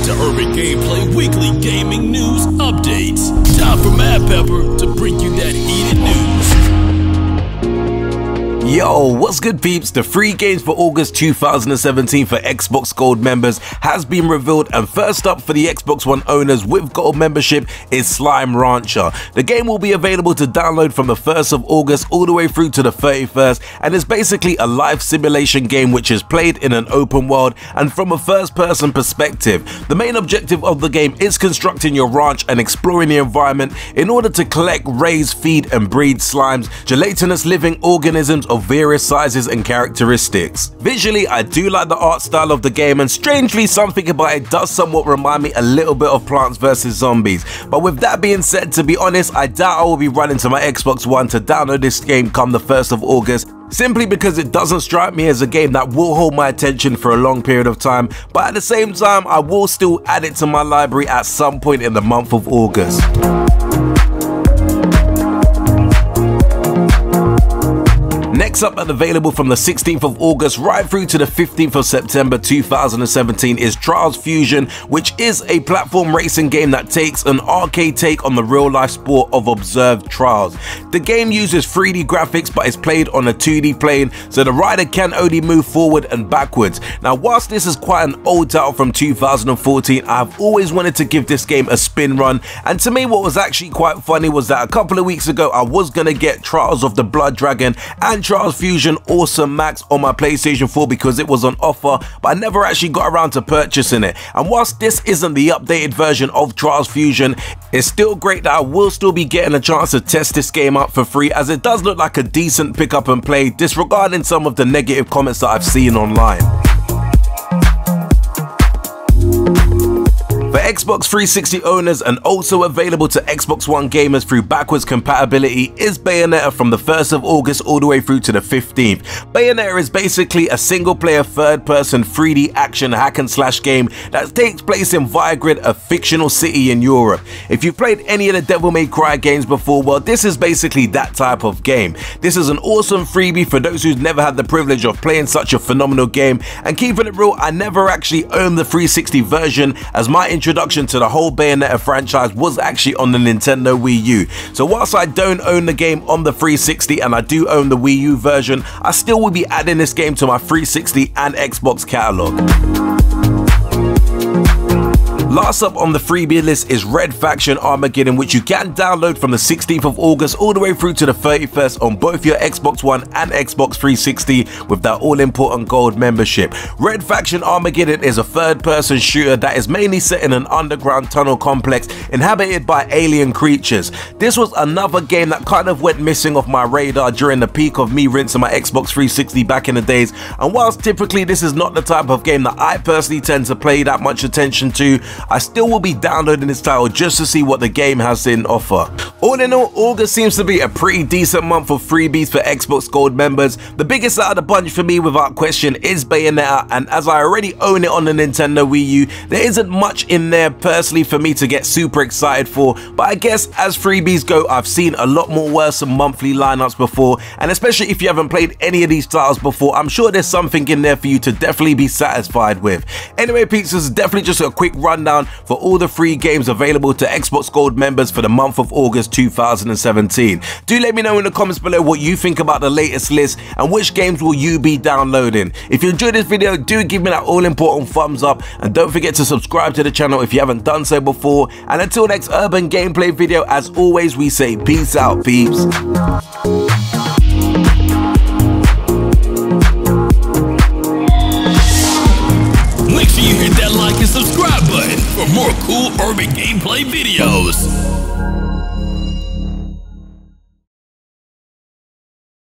to Urban Gameplay Weekly Gaming News Updates. Time for Mad Pepper to bring you that heated news. Yo, what's good peeps? The free games for August 2017 for Xbox Gold members has been revealed, and first up for the Xbox One owners with Gold membership is Slime Rancher. The game will be available to download from the 1st of August all the way through to the 31st, and is basically a life simulation game which is played in an open world and from a first-person perspective. The main objective of the game is constructing your ranch and exploring the environment in order to collect, raise, feed and breed slimes, gelatinous living organisms of various sizes and characteristics. Visually, I do like the art style of the game, and strangely something about it does somewhat remind me a little bit of Plants vs Zombies. But with that being said, to be honest, I doubt I will be running to my Xbox One to download this game come the 1st of August, simply because it doesn't strike me as a game that will hold my attention for a long period of time. But at the same time, I will still add it to my library at some point in the month of August. Next up and available from the 16th of August right through to the 15th of September 2017 is Trials Fusion, which is a platform racing game that takes an arcade take on the real life sport of observed trials. The game uses 3D graphics but is played on a 2D plane, so the rider can only move forward and backwards. Now, whilst this is quite an old title from 2014, I've always wanted to give this game a spin run, and to me what was actually quite funny was that a couple of weeks ago I was going to get Trials of the Blood Dragon and Trials Fusion Awesome Max on my PlayStation 4 because it was on offer, but I never actually got around to purchasing it. And whilst this isn't the updated version of Trials Fusion, it's still great that I will still be getting a chance to test this game out for free, as it does look like a decent pick up and play, disregarding some of the negative comments that I've seen online. For Xbox 360 owners and also available to Xbox One gamers through backwards compatibility is Bayonetta from the 1st of August all the way through to the 15th. Bayonetta is basically a single-player third-person 3D action hack-and-slash game that takes place in Vigrad, a fictional city in Europe. If you've played any of the Devil May Cry games before, well, this is basically that type of game. This is an awesome freebie for those who've never had the privilege of playing such a phenomenal game, and keeping it real, I never actually owned the 360 version, as my introduction to the whole Bayonetta franchise was actually on the Nintendo Wii U. So whilst I don't own the game on the 360 and I do own the Wii U version, I still will be adding this game to my 360 and Xbox catalog. Last up on the freebie list is Red Faction Armageddon, which you can download from the 16th of August all the way through to the 31st on both your Xbox One and Xbox 360 with that all-important gold membership. Red Faction Armageddon is a third-person shooter that is mainly set in an underground tunnel complex inhabited by alien creatures. This was another game that kind of went missing off my radar during the peak of me rinsing my Xbox 360 back in the days, and whilst typically this is not the type of game that I personally tend to pay that much attention to, I still will be downloading this title just to see what the game has in offer. All in all, August seems to be a pretty decent month of freebies for Xbox Gold members. The biggest out of the bunch for me without question is Bayonetta, and as I already own it on the Nintendo Wii U, there isn't much in there personally for me to get super excited for, but I guess as freebies go, I've seen a lot more worse than monthly lineups before, and especially if you haven't played any of these titles before, I'm sure there's something in there for you to definitely be satisfied with. Anyway peeps, this is definitely just a quick rundown for all the free games available to Xbox Gold members for the month of August 2017. Do let me know in the comments below what you think about the latest list and which games will you be downloading. If you enjoyed this video, do give me that all-important thumbs up, and don't forget to subscribe to the channel if you haven't done so before. And until next Urban Gameplay video, as always, we say peace out, peeps. Make sure you hit that like and subscribe button for more cool Urban Gameplay videos.